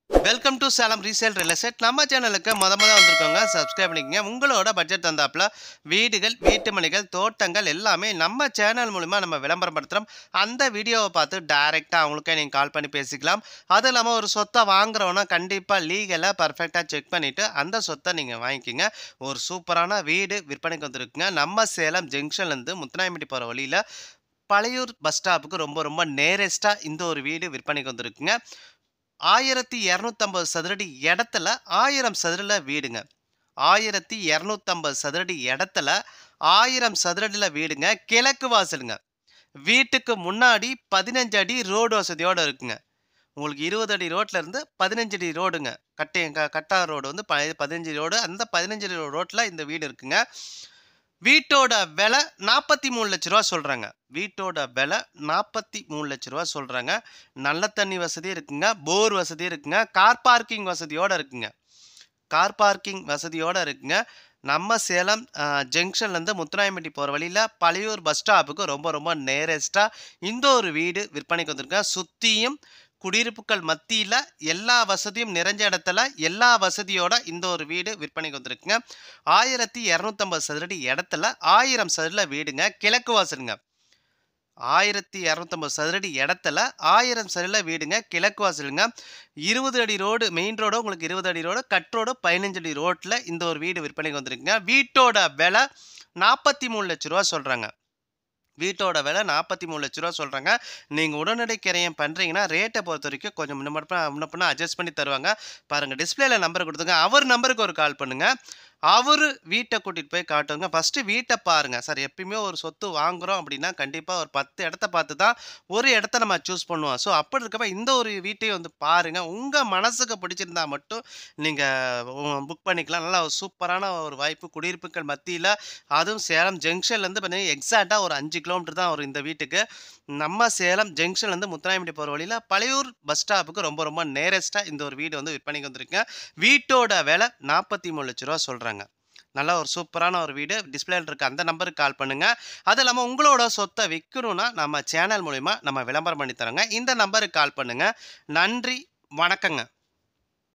Welcome to Salem resale real estate. நம்ம சேனலுக்கு முத வந்திருக்கோங்க, சப்ஸ்கிரைப் பண்ணிக்கங்க. உங்களோட பட்ஜெட் தந்தாப்புல வீடுகள், வீட்டு மனைகள், தோட்டங்கள் எல்லாமே நம்ம சேனல் மூலிமா நம்ம விளம்பரப்படுத்துகிறோம். அந்த வீடியோவை பார்த்து டைரெக்டாக அவங்களுக்கே நீங்கள் கால் பண்ணி பேசிக்கலாம். அது இல்லாமல் ஒரு சொத்தை வாங்குறோன்னா கண்டிப்பாக லீகலாக பர்ஃபெக்டாக செக் பண்ணிவிட்டு அந்த சொத்தை நீங்கள் வாங்கிக்கிங்க. ஒரு சூப்பரான வீடு விற்பனைக்கு வந்துருக்குங்க. நம்ம சேலம் ஜங்ஷன்லேருந்து முத்துநாயம்பட்டி போகிற வழியில் பழையூர் பஸ் ஸ்டாப்புக்கு ரொம்ப ரொம்ப நேரஸ்ட்டாக இந்த ஒரு வீடு விற்பனைக்கு வந்துருக்குங்க. 1250 சதுரடி இடத்துல 1000 சதுரல வீடுங்க. 1250 சதுரடி இடத்துல 1000 சதுரடியில் வீடுங்க. கிழக்கு வாசலுங்க. வீட்டுக்கு முன்னாடி 15 அடி ரோடு வசதியோடு இருக்குங்க. உங்களுக்கு 20 அடி ரோட்ல இருந்து 15 அடி ரோடுங்க. கட்டா ரோடு வந்து 15 ரோடு. அந்த 15 அடி ரோட்டில் இந்த வீடு இருக்குங்க. வீட்டோட விலை 43 லட்ச ரூபா சொல்கிறாங்க. வீட்டோட விலை 43 லட்ச ரூபா சொல்கிறாங்க. நல்ல தண்ணி வசதி இருக்குங்க. போர் வசதி இருக்குங்க. கார் பார்க்கிங் வசதியோடு இருக்குங்க. கார் பார்க்கிங் வசதியோடு இருக்குங்க. நம்ம சேலம் ஜங்ஷன்லேருந்து முத்துநாயம்பட்டி போகிற வழியில் பழையூர் பஸ் ஸ்டாப்புக்கு ரொம்ப ரொம்ப நேரஸ்ட்டாக இந்த ஒரு வீடு விற்பனைக்கு வந்திருக்கேன். சுற்றியும் குடியிருப்புகள் மத்தியில் எல்லா வசதியும் நிறைஞ்ச இடத்துல எல்லா வசதியோட இந்த ஒரு வீடு விற்பனைக்கு வந்திருக்குங்க. 1250 சதுரடி இடத்துல 1000 சதுரடியில் வீடுங்க. கிழக்கு வாசலுங்க. 1250 சதுரடி இடத்துல 1000 சதுரடியில் வீடுங்க. கிழக்கு வாசலுங்க. 20 அடி ரோடு, மெயின் ரோடு உங்களுக்கு 20 அடி ரோடு, கட் ரோடு 15 அடி ரோட்டில் இந்த ஒரு வீடு விற்பனைக்கு வந்திருக்குங்க. வீட்டோட விலை 43 லட்ச ரூபா சொல்கிறாங்க. வீட்டோட விலை 43 லட்ச ரூபா சொல்கிறாங்க. நீங்கள் உடனடி கிரையம் பண்ணுறீங்கன்னா ரேட்டை பொறுத்த வரைக்கும் கொஞ்சம் முன்னப்பின்னா அட்ஜஸ்ட் பண்ணி தருவாங்க. பாருங்கள், டிஸ்பிளேல நம்பர் கொடுத்துங்க. அவர் நம்பருக்கு ஒரு கால் பண்ணுங்கள். அவர் வீட்டை கூட்டிகிட்டு போய் காட்டுங்க. ஃபஸ்ட்டு வீட்டை பாருங்கள். சார், எப்பயுமே ஒரு சொத்து வாங்குகிறோம் அப்படின்னா கண்டிப்பாக ஒரு 10 இடத்த பார்த்து தான் ஒரு இடத்த நம்ம சூஸ் பண்ணுவோம். ஸோ அப்படி இருக்கப்ப இந்த ஒரு வீட்டையும் வந்து பாருங்கள். உங்கள் மனசுக்கு பிடிச்சிருந்தா மட்டும் நீங்கள் புக் பண்ணிக்கலாம். நல்லா ஒரு சூப்பரான ஒரு வாய்ப்பு. குடியிருப்புகள் மத்தியில், அதுவும் சேலம் ஜங்ஷன்லேருந்து பார்த்தீங்கன்னா எக்ஸாக்டாக ஒரு 5 கிலோமீட்டர் தான் வரும் இந்த வீட்டுக்கு. நம்ம சேலம் ஜங்ஷன்லேருந்து முத்துநாயம்பட்டி போகிற வழியில் பழையூர் பஸ் ஸ்டாப்புக்கு ரொம்ப ரொம்ப நேரஸ்ட்டாக இந்த ஒரு வீடு வந்து விற்பனைக்கு வந்திருக்கேன். வீட்டோட விலை 43 லட்ச ரூபா சொல்கிறாங்க. நல்லா ஒரு சூப்பரான ஒரு வீடு. டிஸ்பிளேல இருக்க அந்த நம்பருக்கு கால் பண்ணுங்கள். அது இல்லாமல் உங்களோட சொத்தை விற்கணும்னா நம்ம சேனல் மூலிமா நம்ம விளம்பரம் பண்ணி தரோங்க. இந்த நம்பருக்கு கால் பண்ணுங்கள். நன்றி, வணக்கங்க.